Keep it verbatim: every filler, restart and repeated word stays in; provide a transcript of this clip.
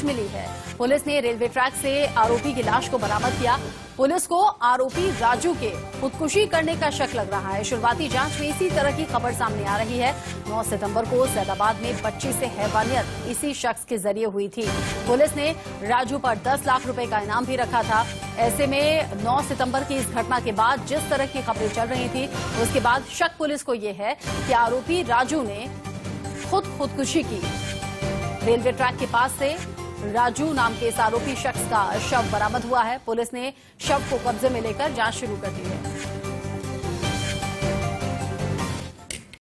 लाश मिली है। पुलिस ने रेलवे ट्रैक से आरोपी की लाश को बरामद किया। पुलिस को आरोपी राजू के खुदकुशी करने का शक लग रहा है। शुरुआती जांच में इसी तरह की खबर सामने आ रही है। नौ सितंबर को सैदाबाद में बच्चे से हैवानियत इसी शख्स के जरिए हुई थी। पुलिस ने राजू पर दस लाख रुपए का इनाम भी रखा था। ऐसे में नौ सितंबर की इस घटना के बाद जिस तरह की खबरें चल रही थी, उसके बाद शक पुलिस को यह है कि आरोपी राजू ने खुद खुदकुशी की। रेलवे ट्रैक के पास से राजू नाम के इस आरोपी शख्स का शव बरामद हुआ है। पुलिस ने शव को कब्जे में लेकर जांच शुरू कर दी है।